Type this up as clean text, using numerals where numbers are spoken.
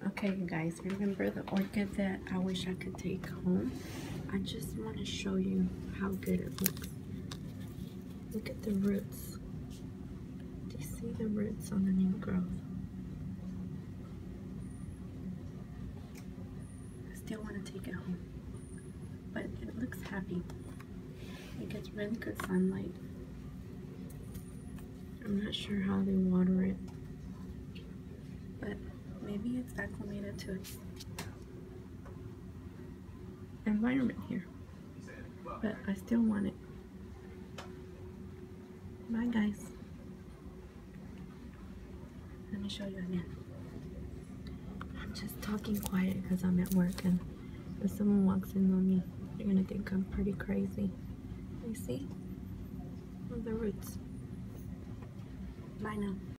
Okay, you guys, remember the orchid that I wish I could take home? I just want to show you how good it looks. Look at the roots. Do you see the roots on the new growth? I still want to take it home, but it looks happy. It gets really good sunlight. I'm not sure how they water it, but maybe it's acclimated to its environment here. But I still want it. Bye guys. Let me show you again. I'm just talking quiet because I'm at work, and if someone walks in on me, they're gonna think I'm pretty crazy. You see? The roots. Bye now.